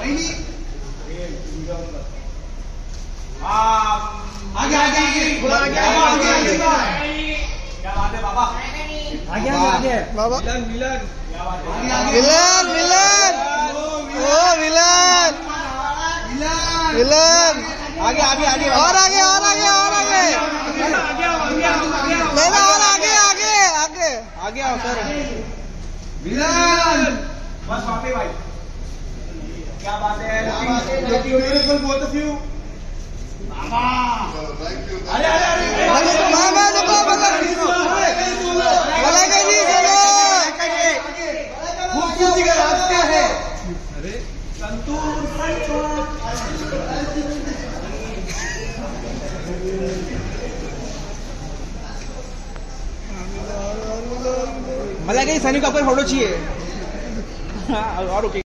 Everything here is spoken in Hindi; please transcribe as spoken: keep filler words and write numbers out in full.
आगे आगे आगे आगे आगे क्या बात है बाबा आगे आगे बाबा मिलन मिलन मिलन मिलन ओ मिलन मिलन आगे आगे आगे और आगे और आगे और आगे लेना और आगे आगे आगे आगे आओ सर मिलन बस वहाँ पे भाई क्या बात है ब्यूटीफुल बोथ ऑफ यू बाबा अरे अरे अरे मामा देखो बोला नहीं चलो खूबसूरती का राज क्या है अरे संतूर मला काही सनी कपूर फोटो चाहिए और